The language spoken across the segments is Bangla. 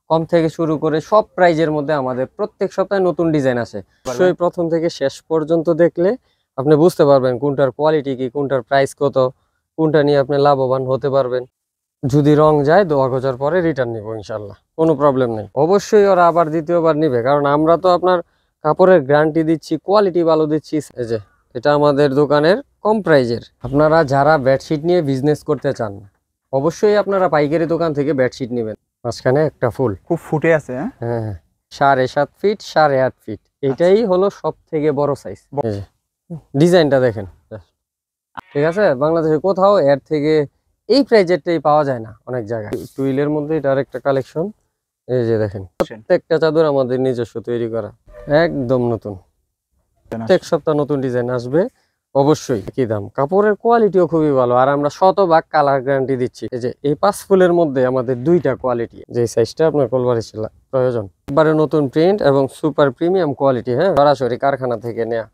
কম থেকে শুরু করে সব প্রাইজের মধ্যে আমাদের প্রত্যেক সপ্তাহে নতুন ডিজাইন আসে। সেই প্রথম থেকে শেষ পর্যন্ত দেখলে আপনি বুঝতে পারবেন কোনটার কোয়ালিটি কি, কোনটার প্রাইস কত, কোনটা নিয়ে আপনি লাভবান হতে পারবেন। যদি রং যায় 2000 পরে রিটার্ন নিব ইনশাল্লাহ, কোনো প্রবলেম নেই। অবশ্যই ওরা আবার দ্বিতীয়বার নিবে, কারণ আমরা তো আপনার কাপড়ের গ্যারান্টি দিচ্ছি, কোয়ালিটি ভালো দিচ্ছি। এই যে এটা আমাদের দোকানের কম প্রাইজের। আপনারা যারা বেডশিট নিয়ে বিজনেস করতে চান অবশ্যই আপনারা পাইকারি দোকান থেকে বেডশিট নেবেন। মাঝখানে একটা ফুল খুব ফুটে আছে। হ্যাঁ 7.5 ফিট 8.5 ফিট, এটাই হলো সব থেকে বড় সাইজ। ডিজাইনটা দেখেন, ঠিক আছে? বাংলাদেশে কোথাও এর থেকে এই প্রাইজেরটাই পাওয়া যায় না অনেক জায়গায়। টুইলের মধ্যে এটার একটা কালেকশন। এই যে দেখেন, প্রত্যেকটা চাদর আমাদের নিজস্ব তৈরি করা, একদম নতুন। প্রত্যেক সপ্তাহ নতুন ডিজাইন আসবে অবশ্যই। কি দাম, কাপড়ের কোয়ালিটিও খুবই ভালো, আর আমরা শতভাগ কালার গ্যারান্টি দিচ্ছি। এই যে এই 5 ফুলের মধ্যে আমাদের 2টা কোয়ালিটি, যে সাইজটা আপনার কোলবারি প্রয়োজন। একবারে নতুন প্রিন্ট এবং সুপার প্রিমিয়াম কোয়ালিটি। হ্যাঁ, সরাসরি কারখানা থেকে নেয়া।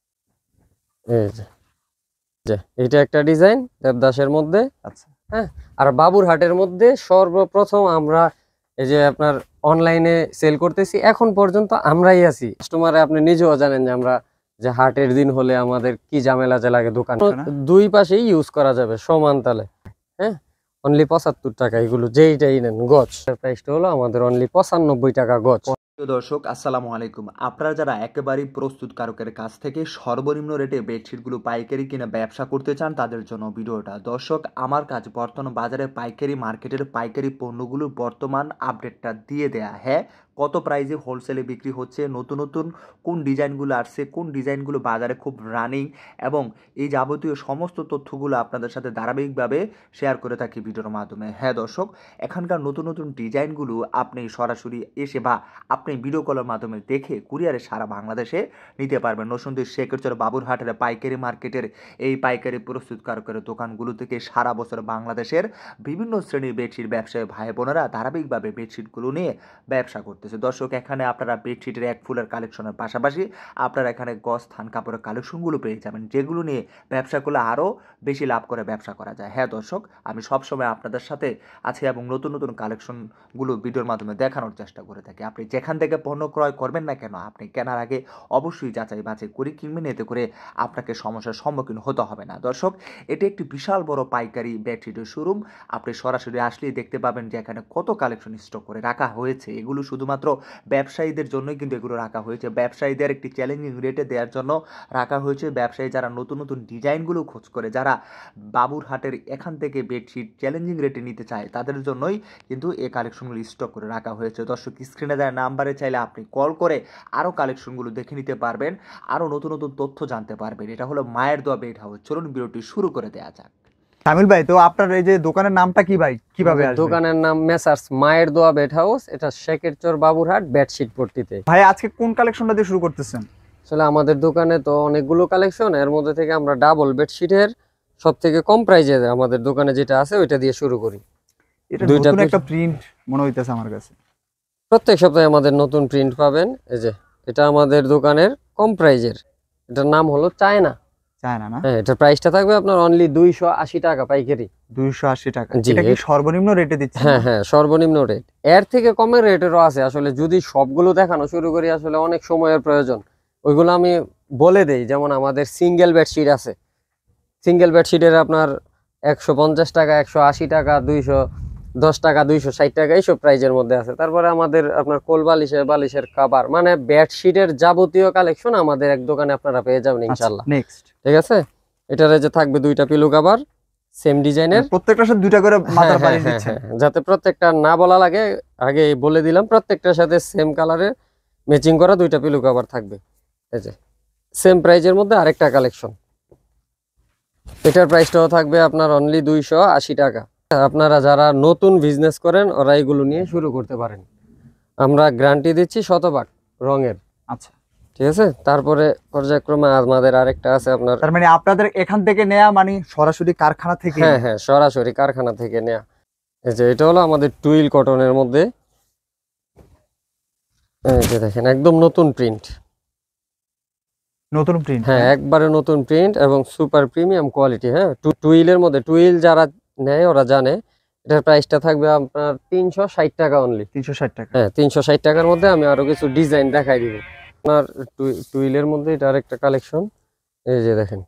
এই যে এটা একটা ডিজাইন দেবদাসের মধ্যে। আচ্ছা, হ্যাঁ, আর বাবুরহাটের মধ্যে সর্বপ্রথম আমরা এই যে আপনার অনলাইনে সেল করতেছি, এখন পর্যন্ত আমরাই আছি। কাস্টমারে আপনি নিজেও জানেন যে আমরা যে হাটের দিন হলে আমাদের কি ঝামেলা যে লাগে। দোকান দুই পাশেই ইউজ করা যাবে সমান তালে। হ্যাঁ, অনলি 75 টাকা এগুলো যেইটাই নেন। গজ প্রাইসটা হলো আমাদের অনলি 95 টাকা গজ। দর্শক আসসালামু আলাইকুম। আপনারা যারা একেবারেই প্রস্তুতকারকের কাছ থেকে সর্বনিম্ন রেটে বেডশিটগুলো পাইকারি কিনে ব্যবসা করতে চান তাদের জন্য ভিডিওটা। দর্শক, আমার কাজ বর্তমান বাজারে পাইকারি মার্কেটের পাইকারি পণ্যগুলোর বর্তমান আপডেটটা দিয়ে দেয়া। হ্যাঁ, কত প্রাইসে হোলসেলে বিক্রি হচ্ছে, নতুন নতুন কোন ডিজাইনগুলো আসছে, কোন ডিজাইনগুলো বাজারে খুব রানিং, এবং এই যাবতীয় সমস্ত তথ্যগুলো আপনাদের সাথে ধারাবাহিকভাবে শেয়ার করে থাকি ভিডিওর মাধ্যমে। হ্যাঁ দর্শক, এখানকার নতুন নতুন ডিজাইনগুলো আপনি সরাসরি এসে বা আপনি ভিডিও কলের মাধ্যমে দেখে কুরিয়ারে সারা বাংলাদেশে নিতে পারবেন। নরসিংদী শেখরচর বাবুরহাটের পাইকারি মার্কেটের এই পাইকারি প্রস্তুতকারকের দোকানগুলো থেকে সারা বছর বাংলাদেশের বিভিন্ন শ্রেণীর বেডশিট ব্যবসায়ী ভাই বোনেরা ধারাবাহিকভাবে বেডশিটগুলো নিয়ে ব্যবসা করতেছে। দর্শক, এখানে আপনারা বেডশিটের এক ফুলের কালেকশনের পাশাপাশি আপনারা এখানে গজ থান কাপড়ের কালেকশনগুলো পেয়ে যাবেন, যেগুলো নিয়ে ব্যবসা করলে আরও বেশি লাভ করে ব্যবসা করা যায়। হ্যাঁ দর্শক, আমি সবসময় আপনাদের সাথে আছি এবং নতুন নতুন কালেকশনগুলো ভিডিওর মাধ্যমে দেখানোর চেষ্টা করে থাকি। আপনি যেখান থেকে পণ্য ক্রয় করবেন না কেন, আপনি কেনার আগে অবশ্যই যাচাই বাছাই করে কিনবেন, এতে করে আপনাকে সমস্যার সম্মুখীন হতে হবে না। দর্শক, এটি একটি বিশাল বড় পাইকারি বেডশিটের শোরুম। আপনি সরাসরি আসলেই দেখতে পাবেন যে এখানে কত কালেকশন স্টক করে রাখা হয়েছে। এগুলো শুধুমাত্র ব্যবসায়ীদের জন্যই কিন্তু এগুলো রাখা হয়েছে, ব্যবসায়ীদের একটি চ্যালেঞ্জিং রেটে দেওয়ার জন্য রাখা হয়েছে। ব্যবসায়ী যারা নতুন নতুন ডিজাইনগুলো খোঁজ করে, যারা বাবুরহাটের এখান থেকে বেডশিট চ্যালেঞ্জিং রেটে নিতে চায়, তাদের জন্যই কিন্তু এই কালেকশনগুলো স্টক করে রাখা হয়েছে। দর্শক, স্ক্রিনে দেওয়া নাম্বারে চাইলে আপনি কল করে আরও কালেকশনগুলো দেখে নিতে পারবেন, আরও নতুন নতুন তথ্য জানতে পারবেন। এটা হলো মায়ের দোয়া বেড হাউস। চলুন ভিডিওটি শুরু করে দেওয়া যাক। শামিল ভাই, তো আপনার এই যে দোকানের নামটা কি ভাই, কিভাবে আসবে? দোকানের নাম মেসার্স মায়ের দোয়া বেড হাউস, এটা শেখরচর বাবুরহাট বেডশিট পট্টিতে। ভাই আজকে কোন কালেকশনটা দিয়ে শুরু করতেছেন? আসলে আমাদের দোকানে তো অনেকগুলো কালেকশন, এর মধ্যে থেকে আমরা ডাবল বেডশিটের সব থেকে কম প্রাইজে আমাদের দোকানে যেটা আছে ওইটা দিয়ে শুরু করি। এটা নতুন একটা প্রিন্ট মনে হইতেছে আমার কাছে। প্রত্যেক সপ্তাহে আমাদের নতুন প্রিন্ট পাবেন। এই যে এটা আমাদের দোকানের কম প্রাইজের, এটার নাম হলো চায়না। চায়না না? হ্যাঁ, এটার প্রাইসটা থাকবে আপনার অনলি 280 টাকা পাইকারি। 280 টাকা? এটা কি সর্বনিম্ন রেটে দিচ্ছেন? হ্যাঁ হ্যাঁ, সর্বনিম্ন রেট। এর থেকে কমের রেটেরও আছে। আসলে যদি সবগুলো দেখানো শুরু করি আসলে অনেক সময়ের প্রয়োজন, ওইগুলো আমি বলে দেই। যেমন আমাদের সিঙ্গেল বেডশিট আছে, সিঙ্গেল বেডশিটের আপনার 150 টাকা, 180 টাকা, 210 টাকা, 260 টাকা এইসব প্রাইজের মধ্যে আছে। তারপরে আমাদের আপনার কোল বালিশের কভার, মানে বেডশিটের যাবতীয় কালেকশন আমাদের এক দোকানে আপনারা পেয়ে যাবেন ইনশাআল্লাহ। নেক্সট, ঠিক আছে? এটারে যে থাকবে 2টা পিলো কভার সেম ডিজাইনের, প্রত্যেকটার সাথে 2টা করে মাথার বালিশ দিচ্ছেন, যাতে প্রত্যেকটা না বলা লাগে আগে বলে দিলাম। প্রত্যেকটার সাথে সেম কালারে ম্যাচিং করা 2টা পিলো কভার থাকবে। এই যে সেম প্রাইজের মধ্যে আরেকটা কালেকশন, এটার প্রাইসটাও থাকবে আপনার অনলি 280 টাকা। আপনারা যারা নতুন বিজনেস করেন ওরা এগুলো নিয়ে শুরু করতে পারেন। আমরা গ্যারান্টি দিচ্ছি শতভাগ রঙের। আচ্ছা, ঠিক আছে? তারপরে পর্যায়ক্রমে আমাদের আরেকটা আছে আপনার, তার মানে আপনাদের এখান থেকে নেয়া মানে সরাসরি কারখানা থেকে? হ্যাঁ হ্যাঁ, সরাসরি কারখানা থেকে নেয়া। এই যে এটা হলো আমাদের টুইল কটনের মধ্যে। এই যে দেখেন, একদম নতুন প্রিন্ট। নতুন প্রিন্ট? হ্যাঁ, একবারে নতুন প্রিন্ট এবং সুপার প্রিমিয়াম কোয়ালিটি। হ্যাঁ, টুইলের মধ্যে, টুইল যারা নেয় ওরা জানে এটার প্রাইসটা থাকবে আপনার 360 টাকা অনলি। 360 টাকা। হ্যাঁ, 360 টাকার মধ্যে আমি আরো কিছু ডিজাইন দেখাই দিব আপনার। টুইলের মধ্যে এটা আরেকটা কালেকশন, এই যে দেখেন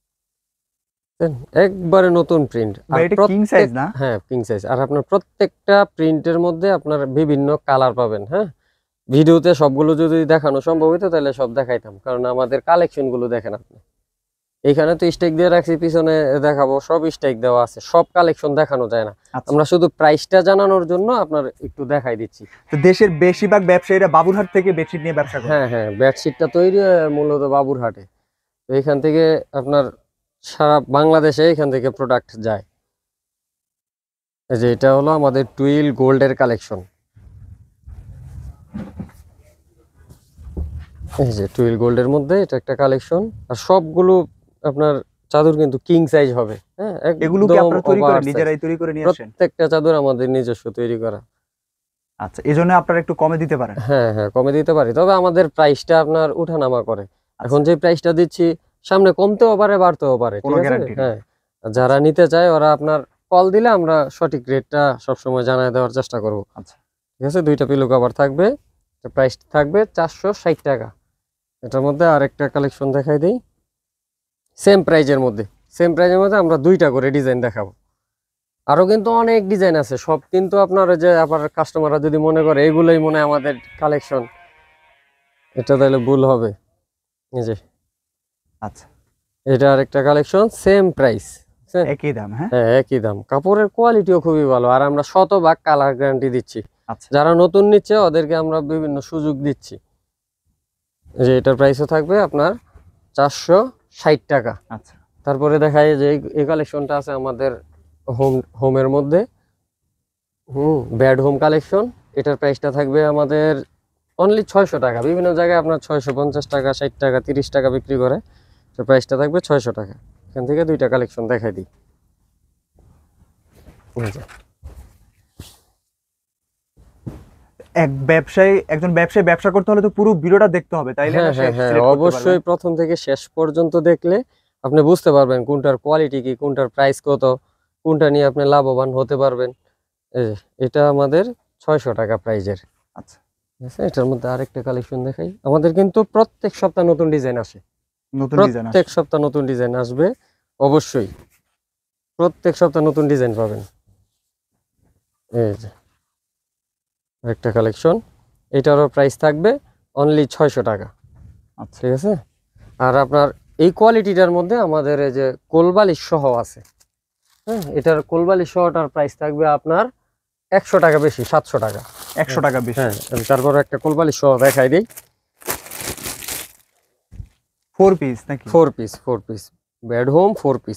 একবারে নতুন প্রিন্ট। আর ভাই এটা কিং সাইজ না? হ্যাঁ, কিং সাইজ। আর আপনার প্রত্যেকটা প্রিন্টের মধ্যে আপনার বিভিন্ন কালার পাবেন। হ্যাঁ, ভিডিওতে সবগুলো যদি দেখানো সম্ভব হতো তাহলে সব দেখাইতাম, কারণ আমাদের কালেকশন গুলো দেখেন আপনি। এখানে তো স্টেক দিয়ে রাখছি, পিছনে দেখাবো সব স্টেক দেওয়া আছে, সব কালেকশন দেখানো যায় না। আচ্ছা। আমরা শুধু প্রাইসটা জানানোর জন্য আপনার একটু দেখাই দিচ্ছি। তো দেশের বেশিরভাগ ব্যবসায়ীরা বাবুরহাট থেকে বেডশিট নিয়ে ব্যবসা করে। হ্যাঁ হ্যাঁ, বেডশিটটা তৈরি হয় মূলত বাবুরহাটে। তো এখান থেকে আপনার সারা বাংলাদেশে এখান থেকে প্রোডাক্ট যায়। এই যে এটা হলো আমাদের টুইল গোল্ডের কালেকশন। এই যে টুইল গোল্ডের মধ্যে এটা একটা কালেকশন। আর সবগুলো আপনার চাদর কিন্তু কিং সাইজ হবে। হ্যাঁ, এগুলো কি আপনারা তৈরি করেন, নিজেরাই তৈরি করে নিয়ে আসেন? প্রত্যেকটা চাদর আমাদের নিজস্ব তৈরি করা। আচ্ছা, এজন্য আপনারা একটু কমে দিতে পারেন। হ্যাঁ হ্যাঁ, কমে দিতে পারি, তবে আমাদের প্রাইসটা আপনার উঠানামা করে। এখন যে প্রাইসটা দিচ্ছি সামনে কমতেও পারে, বাড়তেও পারে, ঠিক আছে? হ্যাঁ, যারা নিতে চায় ওরা আপনার কল দিলে আমরা সঠিক রেটটা সবসময় জানাই দেওয়ার চেষ্টা করব। আচ্ছা, ঠিক আছে। দুইটা পিলো কভার থাকবে, প্রাইস থাকবে 460 টাকা। এটার মধ্যে আরেকটা কালেকশন দেখাই দিই, সেম প্রাইজের মধ্যে। সেম প্রাইজের মধ্যে আমরা দুইটা করে ডিজাইন দেখাবো। আরো কিন্তু অনেক ডিজাইন আছে, সব কিন্তু আপনার যে আবার কাস্টমাররা যদি মনে করে এগুলোই মনে হয় আমাদের কালেকশন, এটা তাহলে ভুল হবে। এই যে আচ্ছা, এটা আরেকটা কালেকশন, সেম প্রাইস, একই দাম। হ্যাঁ, একই দাম, কাপড়ের কোয়ালিটিও খুবই ভালো। আর আমরা শতভাগ কালার গ্যারান্টি দিচ্ছি। আচ্ছা, যারা নতুন নিচ্ছে ওদেরকে আমরা বিভিন্ন সুযোগ দিচ্ছি। যে এটার প্রাইসও থাকবে আপনার 460 টাকা। আচ্ছা, তারপরে দেখায় যে এই কালেকশনটা আছে আমাদের হোমের মধ্যে, বেড হোম কালেকশন। এটার প্রাইসটা থাকবে আমাদের অনলি 600 টাকা। বিভিন্ন জায়গায় আপনার 650 টাকা, 60 টাকা, 30 টাকা বিক্রি করে। তো প্রাইসটা থাকবে 600 টাকা। এখান থেকে দুইটা কালেকশন দেখাই দিই। একজন ব্যবসায়ী ব্যবসা করতে হলে তো পুরো ভিডিওটা দেখতে হবে, তাইলে হ্যাঁ হ্যাঁ হ্যাঁ, অবশ্যই প্রথম থেকে শেষ পর্যন্ত দেখলে আপনি বুঝতে পারবেন কোনটার কোয়ালিটি কি, কোনটার প্রাইস কত, কোনটা নিয়ে আপনি লাভবান হতে পারবেন। এই যে এটা আমাদের 600 টাকা প্রাইজের। আচ্ছা, ঠিক আছে। এটার মধ্যে আরেকটা কালেকশন দেখাই। আমাদের কিন্তু প্রত্যেক সপ্তাহ নতুন ডিজাইন আসে, প্রত্যেক সপ্তাহ নতুন ডিজাইন আসবে অবশ্যই। প্রত্যেক সপ্তাহ নতুন ডিজাইন পাবেন। এই যে একটা কালেকশন, এটারও প্রাইস থাকবে অনলি 600 টাকা। আচ্ছা, ঠিক আছে। আর আপনার এই কোয়ালিটিটার মধ্যে আমাদের এই যে কোলবালিশ সহ আছে। হ্যাঁ, এটার কোলবালিশ সহটার প্রাইস থাকবে আপনার 100 টাকা বেশি, 700 টাকা। 100 টাকা বেশি। হ্যাঁ, তারপর একটা কোলবালিশ সহ দেখাই দিই। 4 পিস নাকি? 4 পিস বেড হোম 4 পিস।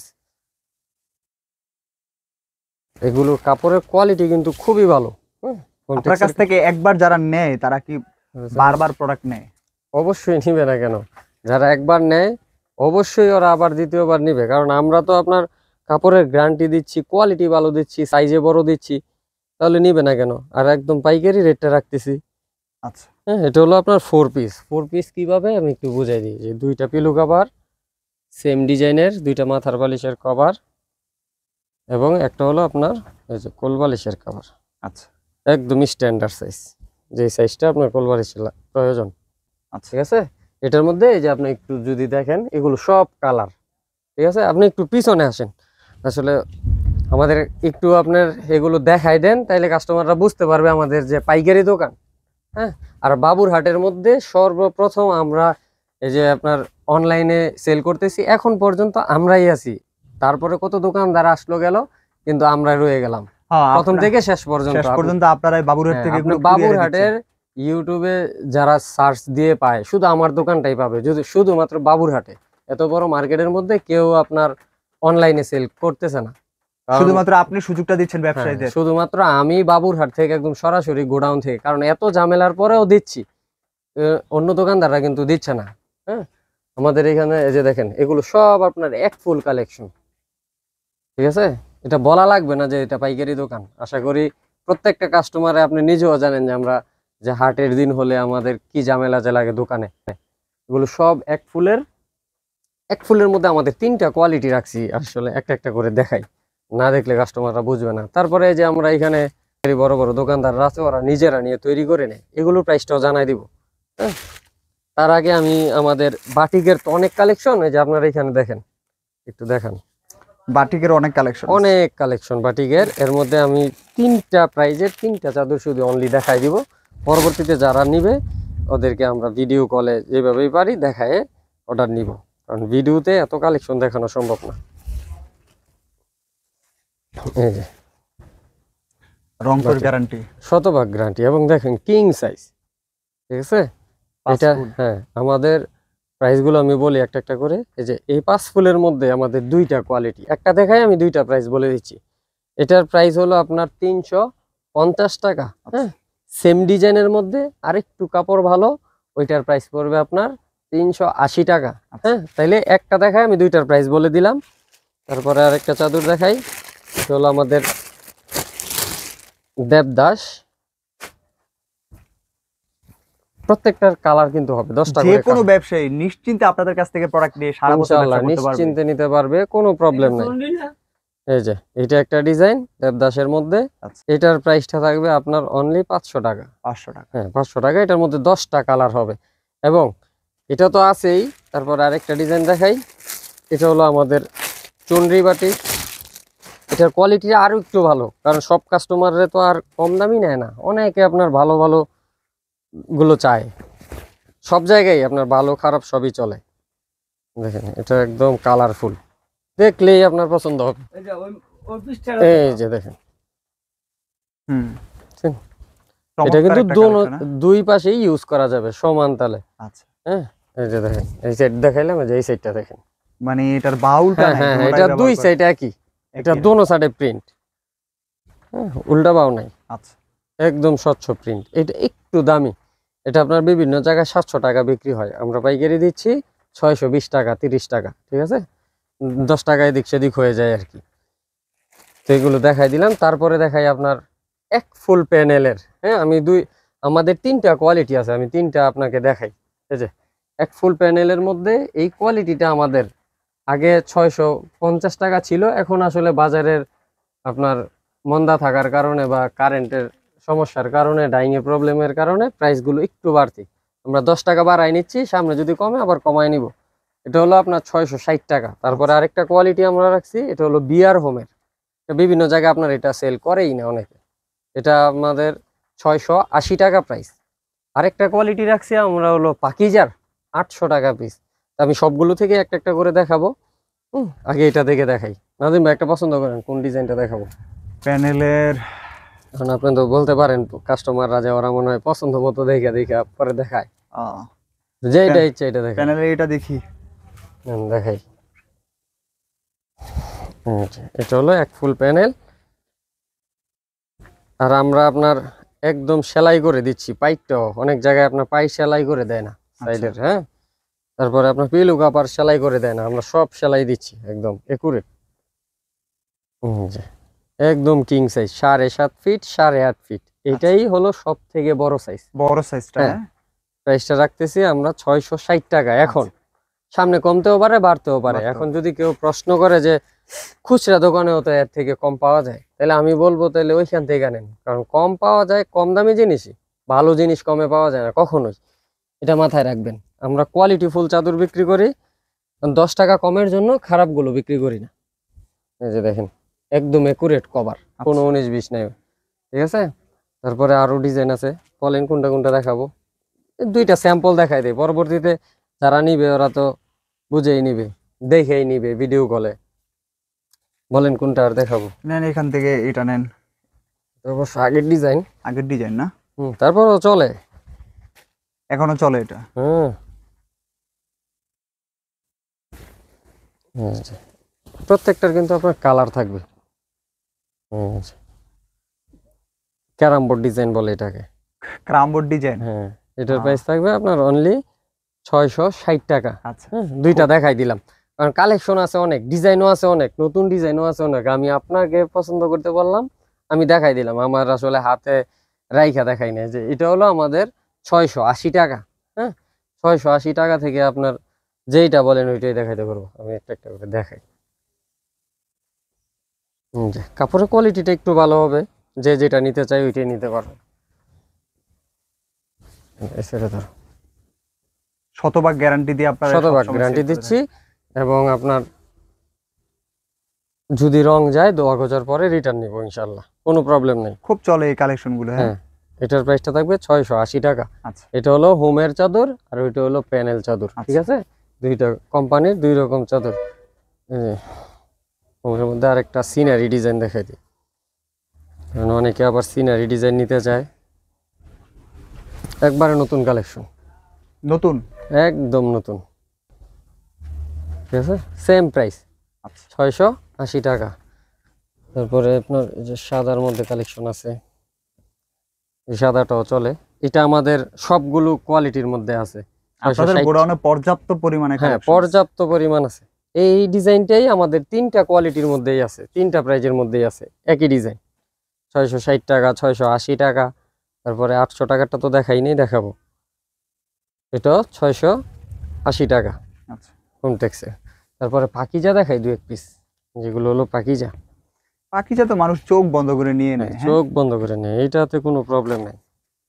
এগুলোর কাপড়ের কোয়ালিটি কিন্তু খুবই ভালো। আপনার কাছ থেকে একবার যারা নেয় তারা কি বারবার প্রোডাক্ট নেয়? অবশ্যই নিবে না কেন, যারা একবার নেয় অবশ্যই ওরা আবার দ্বিতীয়বার নিবে, কারণ আমরা তো আপনার কাপড়ের গ্যারান্টি দিচ্ছি, কোয়ালিটি ভালো দিচ্ছি, সাইজে বড় দিচ্ছি, তাহলে নিবে না কেন? আর একদম পাইকারি রেটটা রাখতেছি। আচ্ছা, হ্যাঁ, এটা হলো আপনার 4 পিস কিভাবে আমি একটু বুঝাই দিই। যে দুইটা পিলো কভার সেম ডিজাইনের, দুইটা মাথার বালিশের কভার, এবং একটা হলো আপনার এই যে কোল বালিশের কভার। আচ্ছা, একদম স্ট্যান্ডার্ড সাইজ, যে সাইজটা আপনার কোল বালিশের প্রয়োজন। আচ্ছা, ঠিক আছে। এটার মধ্যে এই যে আপনি একটু যদি দেখেন এগুলো সব কালার। ঠিক আছে, আপনি একটু পিছনে আসেন, আসলে আমাদের একটু আপনার এগুলো দেখাই দেন, তাইলে কাস্টমাররা বুঝতে পারবে আমাদের যে পাইকারি দোকান। হ্যাঁ, আর বাবুরহাটের মধ্যে সর্বপ্রথম আমরা এই যে আপনার অনলাইনে সেল করতেছি, এখন পর্যন্ত আমরাই আছি। তারপরে কত দোকানদার আসলো গেল, কিন্তু আমরা রয়ে গেলাম প্রথম থেকে শেষ পর্যন্ত। আপনারা বাবুরহাট থেকে বাবুরহাটের ইউটিউবে যারা সার্চ দিয়ে পায় শুধু আমার দোকানটাই পাবে, যদি শুধুমাত্র বাবুরহাটে। এত বড় মার্কেটের মধ্যে কেউ আপনার অনলাইনে সেল করতেছে না, শুধুমাত্র আপনি সুযোগটা দিচ্ছেন ব্যবসায়ীদের। শুধুমাত্র আমি বাবুরহাট থেকে একদম সরাসরি গোডাউন থেকে, কারণ এত ঝামেলার পরেও দিচ্ছি, অন্য দোকানদাররা কিন্তু দিচ্ছে না। হ্যাঁ, আমাদের এখানে এই যে দেখেন এগুলো সব আপনার এক ফুল কালেকশন। ঠিক আছে, এটা বলা লাগবে না যে এটা পাইকারি দোকান। আশা করি প্রত্যেকটা কাস্টমারে আপনি নিজেও জানেন যে আমরা যে হাটের দিন হলে আমাদের কি ঝামেলা যে লাগে দোকানে। এগুলো সব এক ফুলের মধ্যে আমাদের 3টা কোয়ালিটি রাখছি, আসলে একটা একটা করে দেখাই। না দেখলে কাস্টমাররা বুঝবে না। তারপরে এই যে আমরা এখানে বড় বড় দোকানদাররা আছে, ওরা নিজেরা নিয়ে তৈরি করে নেয়, এগুলোর প্রাইসটাও জানাই দিব। হ্যাঁ, তার আগে আমি আমাদের বাটিকের তো অনেক কালেকশন, এই যে আপনারা এখানে দেখেন, একটু দেখান, বাটিকের অনেক কালেকশন, অনেক কালেকশন বাটিকের। এর মধ্যে আমি 3টা প্রাইজের 3টা চাদর শুধু অনলি দেখাই দিব। পরবর্তীতে যারা নিবে ওদেরকে আমরা ভিডিও কলে যেভাবেই পারি দেখায় অর্ডার নিব, কারণ ভিডিওতে এত কালেকশন দেখানো সম্ভব না। এই যে রংপুর গ্যারান্টি, শতভাগ গ্যারান্টি, এবং দেখেন কিং সাইজ, ঠিক আছে। এটা হ্যাঁ, আমাদের প্রাইসগুলো আমি বলি একটা একটা করে। এই যে এই 5 ফুলের মধ্যে আমাদের 2টা কোয়ালিটি, একটা দেখাই আমি 2টা প্রাইস বলে দিচ্ছি। এটার প্রাইস হলো আপনার 350 টাকা। হ্যাঁ, সেম ডিজাইনের মধ্যে আরেকটু কাপড় ভালো, ওইটার প্রাইস পড়বে আপনার 380 টাকা। হ্যাঁ, তাইলে একটা দেখাই আমি 2টার প্রাইস বলে দিলাম। তারপরে আরেকটা চাদর দেখাই, এটা হলো আমাদের দেবদাস। প্রত্যেকটার কালার কিন্তু হবে 10টা যে করে। কোনো ব্যবসায়ী নিশ্চিন্তে আপনাদের কাছ থেকে প্রোডাক্ট নিয়ে সারা বছর ইনশাআল্লাহ ব্যবসা করতে পারবে। নিশ্চিন্তে নিতে পারবে, কোনো প্রবলেম নাই। এই যে এটা একটা ডিজাইন দেবদাসের মধ্যে, আচ্ছা। এটার প্রাইসটা থাকবে আপনার অনলি 500 টাকা। 500 টাকা। হ্যাঁ, 500 টাকা। এটার মধ্যে 10টা কালার হবে, এবং এটা তো আছেই। তারপর আরেকটা ডিজাইন দেখাই, এটা হলো আমাদের চুনরি বাটি। এটার কোয়ালিটি আরো একটু ভালো, কারণ সব কাস্টমাররা তো আর কম দামি নেয় না, অনেকে আপনার ভালো ভালো গুলো চায়। সব জায়গায় আপনার ভালো খারাপ সবই চলে। দেখেন এটা একদম কালারফুল, দেখলেই আপনার পছন্দ হবে। এই যে দেখেন, হুম, এটা কিন্তু চমৎকার একটা collection, দুই পাশেই ইউজ করা যাবে সমান তালে। আচ্ছা, হ্যাঁ, এই যে দেখেন, এই সাইড দেখাইলাম, এই যে এই সাইডটা দেখেন। মানে এটার বাউলটা হ্যাঁ নাই, হ্যাঁ, দুটোটাই এটা ব্যবহার দুই করে। সাইড একই, এটা একই। দোনো সাইডে প্রিন্ট। হ্যাঁ, উল্টা বাও নাই, আচ্ছা, একদম স্বচ্ছ প্রিন্ট। এটা একটু দামি, এটা আপনার বিভিন্ন জায়গায় 700 টাকা বিক্রি হয়, আমরা পাইকারি দিচ্ছি 620 টাকা 30 টাকা, ঠিক আছে। 10 টাকা এদিক সেদিক হয়ে যায় আর কি। তো এগুলো দেখাই দিলাম। তারপরে দেখাই আপনার এক ফুল প্যানেলের। হ্যাঁ, আমাদের 3টা কোয়ালিটি আছে, আমি 3টা আপনাকে দেখাই। এই যে এক ফুল প্যানেলের মধ্যে এই কোয়ালিটিটা আমাদের আগে 650 টাকা ছিল, এখন আসলে বাজারের আপনার মন্দা থাকার কারণে বা কারেন্টের সমস্যার কারণে, ডাইং এর প্রবলেমের কারণে প্রাইসগুলো একটু বাড়তি। আমরা 10 টাকা বাড়াই নিচ্ছি, সামনে যদি কমে আবার কমায় নিব। এটা হলো আপনার 660 টাকা। তারপরে আরেকটা কোয়ালিটি আমরা রাখছি, এটা হলো বিয়ার হোমের। বিভিন্ন জায়গায় আপনার এটা সেল করেই না অনেকে, এটা আমাদের 680 টাকা প্রাইস। আরেকটা কোয়ালিটি রাখছি আমরা হলো পাকিজার, 800 টাকা পিস। আমি সবগুলো থেকে একটা একটা করে দেখাবো। আগে এটা দেখে দেখাই। নাদিম ভাই একটা পছন্দ করেন, কোন ডিজাইনটা দেখাবো? প্যানেলের এখন আপনি তো বলতে পারেন, কাস্টমাররা যে ওরা মনে হয় পছন্দ মতো দেখে দেখে পরে দেখায়, যেটা ইচ্ছে এটা দেখে প্যানেলের এটা দেখি, দেখাই। এটা হলো এক ফুল প্যানেল, আর আমরা আপনার একদম সেলাই করে দিচ্ছি। পাইপটাও অনেক জায়গায় আপনার পাই সেলাই করে দেয় না সাইডের। হ্যাঁ, তারপরে আপনার পিলু কাপার সেলাই করে দেয় না, আমরা সব সেলাই দিচ্ছি একদম একুরেট। একদম কিং সাইজ, 7.5 ফিট 8.5 ফিট, এটাই হলো সব থেকে বড় সাইজ। বড় সাইজটা। হ্যাঁ, প্রাইসটা রাখতেছি আমরা 660 টাকা। এখন সামনে কমতেও পারে বাড়তেও পারে। এখন যদি কেউ প্রশ্ন করে যে খুচরা দোকানেও তো এর থেকে কম পাওয়া যায়, তাহলে আমি বলবো তাহলে ওইখান থেকে নেন, কারণ কম পাওয়া যায়, কম দামি জিনিসই। ভালো জিনিস কমে পাওয়া যায় না কখনোই, এটা মাথায় রাখবেন। আমরা কোয়ালিটি ফুল চাদর বিক্রি করি, 10 টাকা কমের জন্য খারাপগুলো বিক্রি করি না। এই যে দেখেন, একদম একুরেট কভার, কোনো 19-20 নাই, ঠিক আছে। তারপরে আরো ডিজাইন আছে, বলেন কোনটা কোনটা দেখাবো? 2টা স্যাম্পল দেখাই দেয়, পরবর্তীতে যারা নিবে ওরা তো বুঝেই নিবে, দেখেই নিবে ভিডিও কলে। বলেন কোনটা আর দেখাবো? নেন এখান থেকে এটা নেন। অবশ্য আগের ডিজাইন, আগের ডিজাইন না? তারপরও চলে, এখনো চলে এটা। প্রত্যেকটার কিন্তু আপনার কালার থাকবে। ক্যারাম বোর্ড ডিজাইন বলে এটাকে, ক্রাম বোর্ড ডিজাইন। হ্যাঁ, এটার প্রাইস থাকবে আপনার অনলি 660 টাকা। আচ্ছা, 2টা দেখাই দিলাম, কারণ কালেকশন আছে অনেক, ডিজাইনও আছে অনেক, নতুন ডিজাইনও আছে অনেক। আমি আপনাকে পছন্দ করতে বললাম, আমি দেখাই দিলাম, আমার আসলে হাতে রাইখা দেখাই না। যে এটা হলো আমাদের 680 টাকা। হ্যাঁ, 680 টাকা থেকে আপনার যেইটা বলেন ওইটাই দেখাইতে পারবো। আমি একটা একটা করে দেখাই। জি, কাপড়ের কোয়ালিটিটা একটু ভালো হবে, যে যেটা নিতে চাই ওইটাই নিতে পারবে। এছাড়া ধরো শতভাগ গ্যারান্টি দিয়ে আপনারা শতভাগ সবসময় গ্যারান্টি sale করে দিচ্ছি, এবং আপনার যদি রং যায় 2000 পরে রিটার্ন নিব ইনশাল্লাহ, কোনো প্রবলেম নেই। থাকেন। খুব চলে এই কালেকশন গুলো। হ্যাঁ, হ্যাঁ, এটার প্রাইসটা থাকবে 680 টাকা। আচ্ছা এটা হলো হোমের চাদর আর ওইটা হলো প্যানেল চাদর, ঠিক আচ্ছা। আছে? দুইটা কোম্পানির দুই রকম চাদর। এই যে হোমের মধ্যে আরেকটা সিনারি ডিজাইন দেখাই দিই, কারণ অনেকে আবার সিনারি ডিজাইন নিতে চায়। একবারে নতুন কালেকশন, নতুন। একদম নতুন, ঠিক আছে? সেম প্রাইস আচ্ছা 680 টাকা। তারপরে আপনার এই যে সাদার মধ্যে কালেকশন আছে, এই সাদাটাও চলে। এটা আমাদের সবগুলো কোয়ালিটির মধ্যে আছে। আপনাদের 660 গোডাউনে পর্যাপ্ত পরিমাণে হ্যাঁ, কালেকশন পর্যাপ্ত পরিমাণ আছে। এই ডিজাইনটাই আমাদের 3টা কোয়ালিটির মধ্যেই আছে, 3টা প্রাইজের মধ্যেই আছে একই ডিজাইন। 660 টাকা, 680 টাকা, তারপরে 800 টাকাটা তো দেখাই নেই, দেখাবো। এটা 680 টাকা আচ্ছা হোমটেক্সে। তারপরে পাকিজা দেখাই দু এক পিস, যেগুলো হলো পাকিজা। পাখিজা তো মানুষ চোখ বন্ধ করে নিয়ে নেয়। হ্যাঁ, চোখ বন্ধ করে নেয়, এইটাতে কোনো প্রবলেম নেই।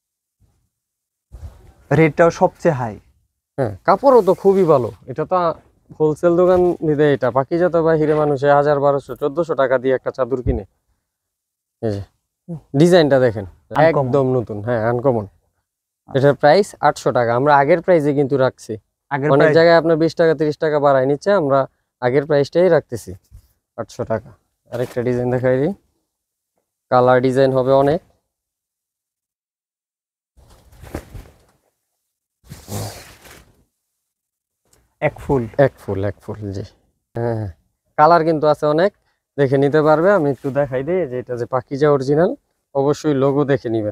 রেটটাও সবচেয়ে হাই। হ্যাঁ, কাপড়ও তো খুবই ভালো। এটা তো হোলসেল দোকান নিতে, এটা পাকিজা তো বাহিরে মানুষে 1000, 1200, 1400 টাকা দিয়ে একটা চাদর কিনে। এই যে ডিজাইনটা দেখেন, Uncommon। একদম নতুন। হ্যাঁ, আনকমন। এটার প্রাইস 800 টাকা। আমরা আগের প্রাইসে কিন্তু রাখছি, আগের অনেক প্রাইস জায়গায় আপনার 20 টাকা 30 টাকা বাড়ায় নিচ্ছে, আমরা আগের প্রাইসটাই রাখতেছি 800 টাকা। আরেকটা ডিজাইন দেখাই দিই, কালার ডিজাইন হবে অনেক। এক ফুল। এক ফুল জি। হ্যাঁ, কালার কিন্তু আছে অনেক, দেখে নিতে পারবে। আমি একটু দেখাই দিই যে এটা যে পাকিজা অরিজিনাল, অবশ্যই লোগো দেখে নিবেন।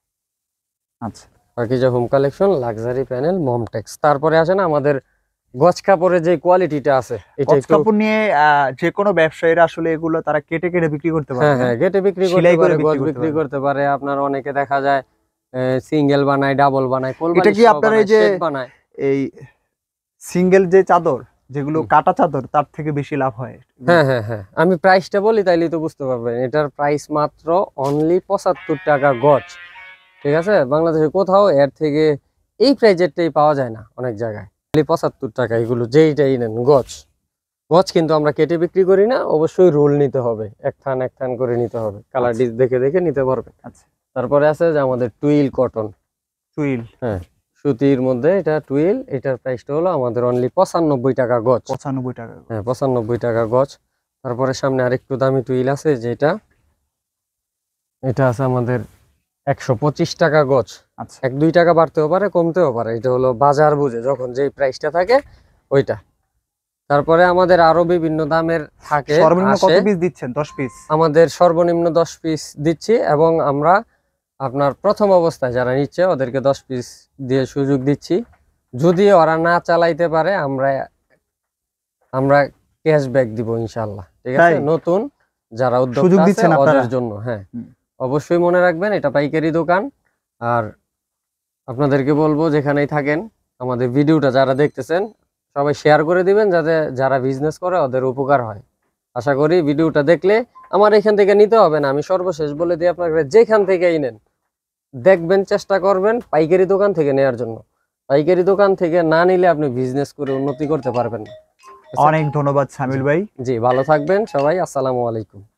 আচ্ছা Pakiza home collection luxury panel Momtex. তারপরে আসে না আমাদের গজ কাপড়ের যে কোয়ালিটিটা আছে, এটা গজ একটু কাপড় নিয়ে যে কোনো ব্যবসায়ীরা আসলে এগুলো তারা কেটে কেটে বিক্রি করতে পারে। হ্যাঁ হ্যাঁ, গেটে বিক্রি করতে সেলাই করে পারে, বিক্রি গজ করতে বিক্রি পারে। করতে পারে। আপনার অনেকে দেখা যায় সিঙ্গেল বানায়, ডাবল বানায়, কোল এটা বালিশ কি সহ আপনার এই বানায়, যে সেট বানায়। এই সিঙ্গেল যে চাদর, যেগুলো হুম। কাটা চাদর, তার থেকে বেশি লাভ হয়? হ্যাঁ হ্যাঁ হ্যাঁ, আমি প্রাইসটা বলি তাইলে তো বুঝতে পারবেন। এটার প্রাইস মাত্র অনলি 75 টাকা গজ, ঠিক আছে? বাংলাদেশে কোথাও এর থেকে এই প্রাইজেরটাই পাওয়া যায় না অনেক জায়গায়। অনলি 75 টাকা, এগুলো যেইটাই নেন গজ। গজ কিন্তু আমরা কেটে বিক্রি করি না, অবশ্যই রোল নিতে হবে, এক থান করে নিতে হবে, কালার আচ্ছা। দেখে দেখে নিতে পারবেন। আচ্ছা তারপরে আছে যে আমাদের টুইল কটন, টুইল। হ্যাঁ, সুতির মধ্যে এটা টুইল। এটার প্রাইসটা হলো আমাদের অনলি 95 টাকা গজ। 95 টাকা। হ্যাঁ, 95 টাকা গজ। তারপরে সামনে আরেকটু দামি টুইল আছে, যেটা এটা আছে আমাদের 125 টাকা গজ। আচ্ছা 1-2 টাকা বাড়তেও পারে, কমতেও পারে, এটা হলো বাজার বুঝে যখন যেই প্রাইসটা থাকে ওইটা। তারপরে আমাদের আরো বিভিন্ন দামের থাকে, সর্বনিম্ন কত আসে। পিস দিচ্ছেন? 10 পিস? আমাদের সর্বনিম্ন 10 পিস দিচ্ছি, এবং আমরা আপনার প্রথম অবস্থায় যারা নিচ্ছে ওদেরকে 10 পিস দিয়ে সুযোগ দিচ্ছি। যদি ওরা না চালাইতে পারে, আমরা ক্যাশব্যাক দিব ইনশাআল্লাহ, ঠিক আছে? তাই? নতুন যারা সুযোগ উদ্যোক্তা আছে দিচ্ছেন ওদের আপনারা? জন্য। হ্যাঁ, হুম। অবশ্যই মনে রাখবেন এটা পাইকারি দোকান। আর আপনাদেরকে বলবো, যেখানেই থাকেন আমাদের ভিডিওটা যারা দেখতেছেন সবাই শেয়ার করে দিবেন, যাতে যারা বিজনেস করে ওদের উপকার হয়। আশা করি ভিডিওটা দেখলে আমার এখান থেকে নিতে হবে না, আমি সর্বশেষ বলে দিই আপনাকে, যেখান থেকেই নেন দেখবেন, চেষ্টা করবেন পাইকারি দোকান থেকে নেওয়ার জন্য। পাইকারি দোকান থেকে না নিলে আপনি বিজনেস করে উন্নতি করতে পারবেন না। অনেক ধন্যবাদ সামিল ভাই। জি, ভালো থাকবেন সবাই। আসসালামু আলাইকুম।